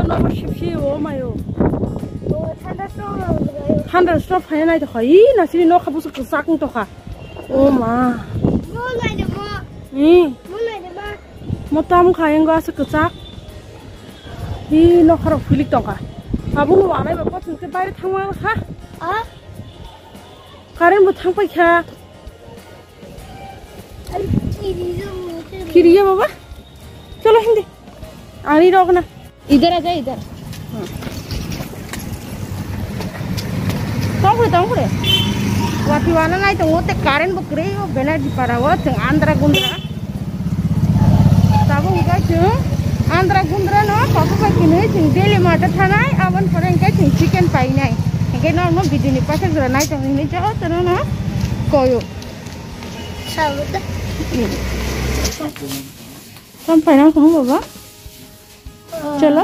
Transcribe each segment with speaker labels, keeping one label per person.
Speaker 1: no shipshi oh my oh. Thunderstorm hay này thì khỏi na xí nó không có sắc to cả. Oh mà. Một tấm khai anh có sắc sắc. Hi nó không phơi to cả. Abang nó này bà bắt chúng ta bay thang mà ha. Karen một thang bay kha. Kiri बाबा चलो हिंदी आ नहीं रोकना इधर आ जा इधर तंगुरे वाटी वाला नहीं तो वो ते कारण बकरे वो बेना di parawa teng andra gundra tabo uga chung andra gundra no papa pa kine chung deli mata thanai aban phore engkai chung chicken pai nai engkai no video ni pasang jora nai tong ni jao tano no koyo sabuta sampai na kamu baba chalo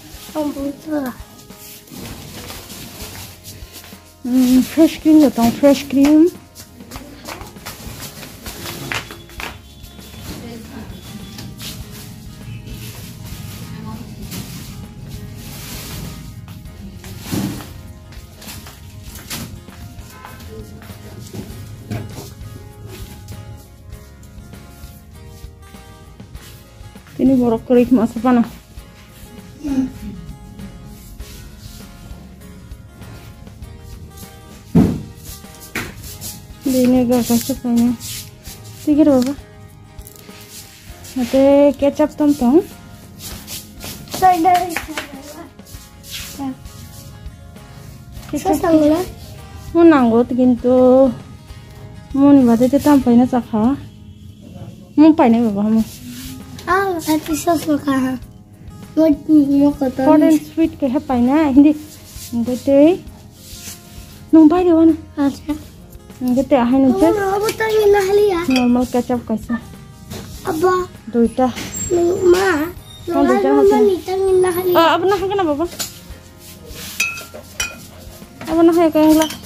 Speaker 1: fresh cream datang fresh cream ini borok kerik masuk mana? Vinegar kasih banyak. Tikir bapa. Nanti kecap tontong. Kecap mau nanggut gitu. Mau nih berarti kita tampilnya sakha. Mau pakai bapa kamu?
Speaker 2: Nanti sos makan. Mau kata.
Speaker 1: Hot and sweet kayak apa ini? Hindi. Nanti numpai di mana?
Speaker 2: Ada.
Speaker 1: Nanti ahai nanti.
Speaker 2: Apa tadi nahli ya?
Speaker 1: Normal kecap kaisa.
Speaker 2: Apa?
Speaker 1: Duita.
Speaker 2: Ma. Duita apa? Tadi nahli.
Speaker 1: Apa nah kenapa bapa? Apa nah kayak yang lah?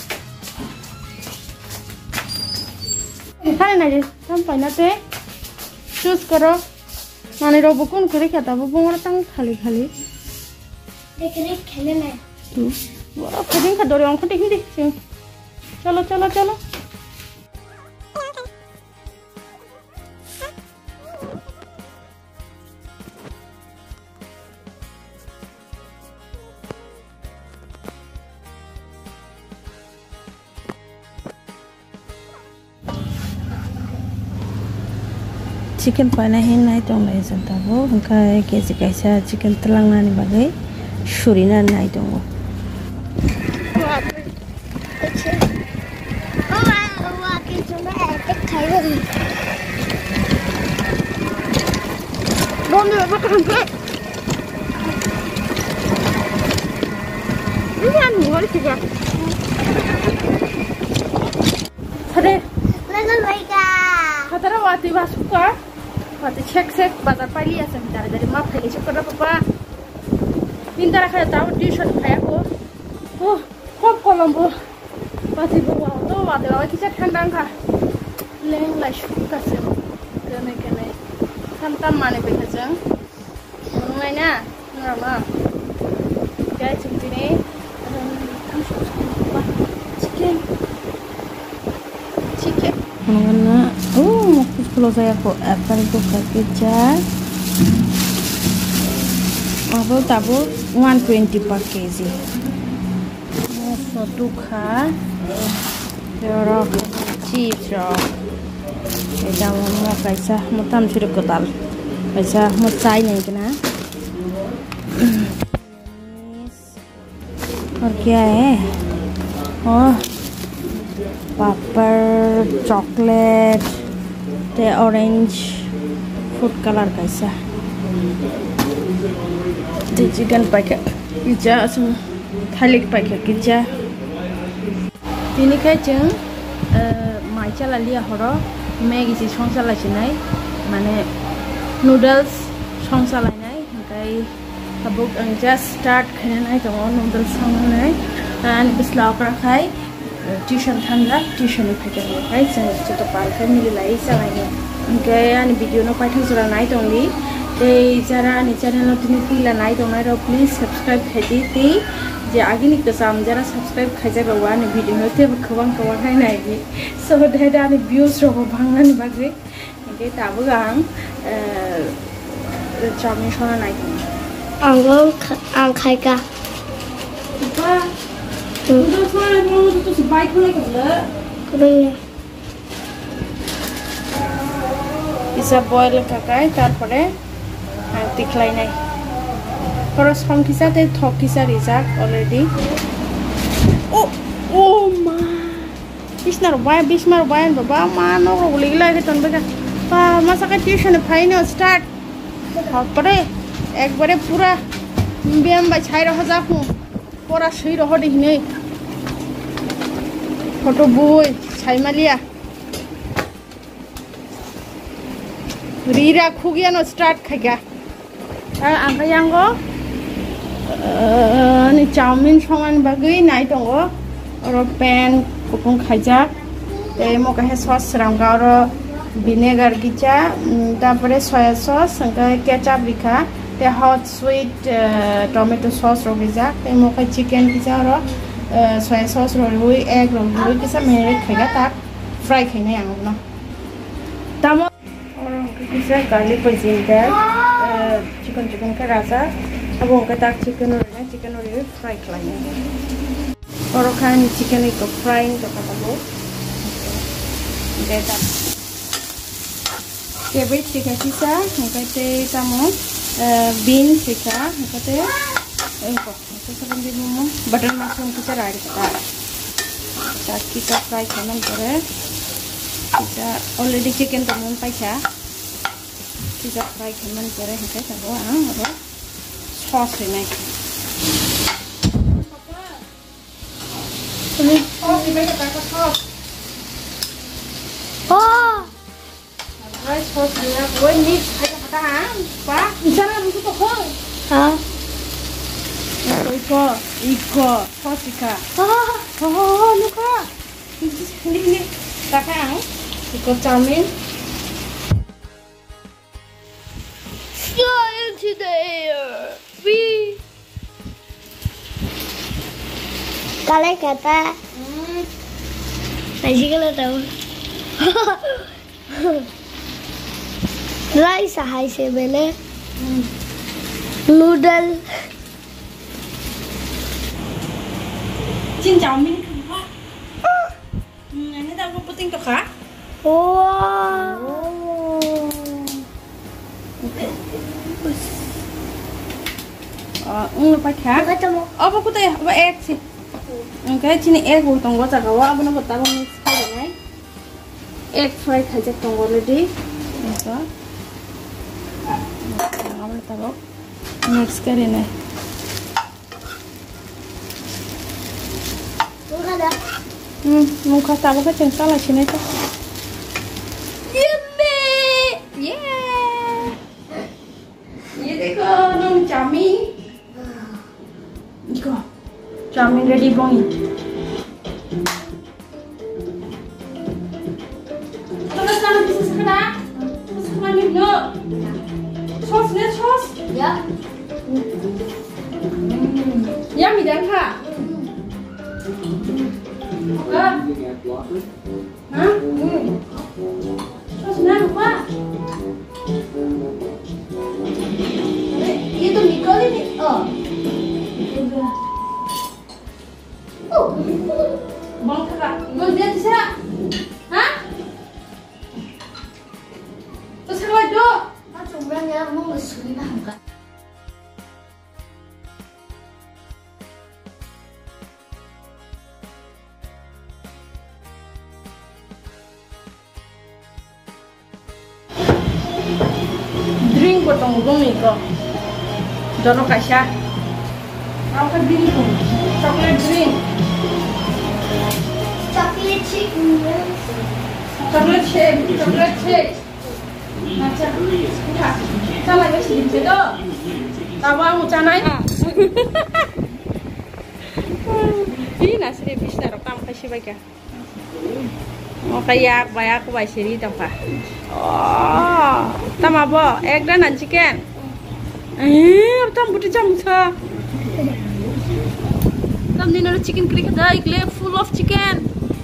Speaker 1: Hai nanti sampai nanti. Choose karo. Mana robo kun kiri kata apa bunga tang khali.
Speaker 2: Dekret khale na.
Speaker 1: Tuh, wah kering kadori orang kau hindi sih. Chalo. Chicken pana hin nai tong lai janta bo hangkai kesi kaisa chicken chalainani bagai surina nai tong. Doni apa kerja? Ini anu hari tiga. Ada.
Speaker 2: Lalu baiklah.
Speaker 1: Kata wati basuka. Wati cek bazar pali asa mitara dari map kali cekora papa. Pintara kaya tahu t-shirt kaya ko. Oh, kop Colombo. Wati bawa to wati bawa kita kandang ka. Leng la shuka se. Kene. Santam mane bekajang. Ngai na, ngrama. Guys, ini chicken. Mana? Oh, kalau saya kok apple itu kejar. Apple tabu 120 per kg. Satu kah? Jorok chips jorok. Kita mau kaisa, mau tam sudah kotal. Kaisa mau cai nih kena. और क्या है? Oh, paper, chocolate, the orange food color कैसा? The chicken pakai pizza, semua thalik pakai pizza. Ini kacang, macam lalia horo, Maggie si songsa lagi mana noodles songsa lagi kai. Abog ang just start kaya na ito noodles na and bislaw para kay tuition thanda tuition ipakya kay sa ito para kay nililay sa lagi kaya ni video no paithang sura na ito only जरा नि channel तुम फैला नाई दं नाई please subscribe खाइदि ते जे आगे नि कसम जरा सब्सक्राइब खाइजा गवा नि वीडियो होते खबां खबां खाइ नाई सो दा नि व्यूज रो भांगनानि बागै के ताबो आं चाउमिन संना नाई
Speaker 2: आं खाइगा
Speaker 1: बा नूडल्स संना नूडल्स तो बाइक होले गले इसा बॉयल काकाय तारपरे तिखलाई नाई खरस खम किसा ते थक किसा रिजाक अलरेडी ओ मा बिस्मार बाय बाबा मा नरो गलिगला हेतन बेगा बा मासाका टिउशन फाइनो स्टार्ट हपरे एकबारे पूरा बेम बाय छाइ रह जाखु परा सै रह दिनै फटो बय छाइमालिया रीरा खुगियानो स्टार्ट खाइगा आमफ्राय आंगो नि चाउमिन संनानि बागै नाय दङ और पैन कुपुं खाइजा ते मका हे सॉस रांगा और विनेगर गिचा तारपरे सोया सॉस संगा केचप रिखा ते हॉट स्वीट टोमेटो सॉस रोगिजा ते मका चिकन गिचा और सोया सॉस रोइ एग रोइ किसा मेरे खाइगा ता फ्राई खाइनाय आंगो न तामो किसा गार्लिक बजिंदा चिकन का राजा अब उनका ताक चिकन और फ्राई खिलाएंगे और खान चिकन को फ्राई तो करता हो देता केबेज चिकन किसा उनका ते तामो बीन्स किसा उनका ते इनको सब इंदे मुमो बटर मशरूम किसा राइड करता ताक किसा फ्राई करना करे किसा ऑलरेडी चिकन तो मुन पाइसा किसा फ्राई करना करे है क्या वो और सॉस है नहीं सॉस इबे का सॉस राइस सॉस है वो मिक्स खाया पता है पा इतना मुझे तो हो हां इको सॉस का लुका ini kakak ikut chowmein today we kalian kata masih kalau tahu rice hai se bele noodle chin chowmein ini tak apa penting tuh kak lupa kak apa aku tanya apa egg sih kayak cini egg utang gua tak gawa apa nambah taruh mix aja nih egg fry aja tong already itu apa taruh mix kali nih muka taruh ke central lah sini tuh yummy yeah ये देखो नम chowmein इको chowmein ready बनी तो सारा किसी सकना नी नो सॉस ने सॉस या यम्मी dan kak हाँ सॉस ना lupa ये तो निकल ही नहीं bang kakak gue lihat sih hah terus kalau do coba ya mau ngesuin apa drink potong gong iko Doro kasya. Apa drink ko? Chocolate drink.
Speaker 2: Chocolate shake.
Speaker 1: Chocolate shake. Chocolate shake. Acha. Buka. Sama ya sih itu. Tawa mau canai. Ini nasi bisa rekam kasih baca. Mau kayak banyak baca ini tempat. Oh, tambah bo, egg dan chicken. Tam buti jam sa. Tam ni naro chicken curry kada ikle full of chicken.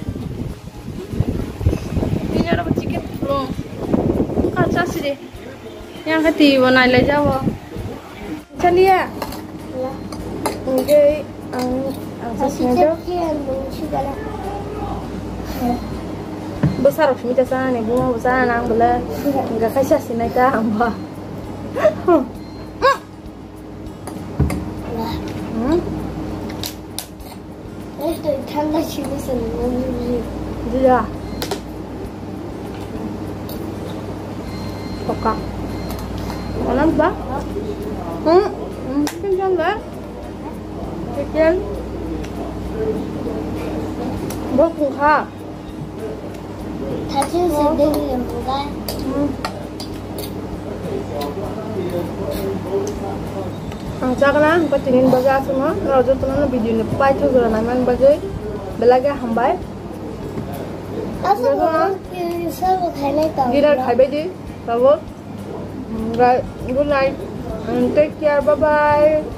Speaker 1: Ni naro chicken full. Kacha sih. Yang kati banai le jawo. Chaliye. Okay, sesuatu. Besar harus minta sana nih, bunga besar nang boleh. Enggak kasih sih naik hamba.
Speaker 2: Itu tanda sini seneng.
Speaker 1: Iya. Oka. Mana ba? Kencan lah. Chicken. Bokung kah?
Speaker 2: 다친 샌드위치는 뭐가?
Speaker 1: Jangan lupa tingin bagai semua. Kalau jatuh nanti video ini pai tu kalau naman bagai belaga hambai.
Speaker 2: Asal selalu kailan tahu.
Speaker 1: Kita khai bagai, tahu? Good night. Take care. Bye bye.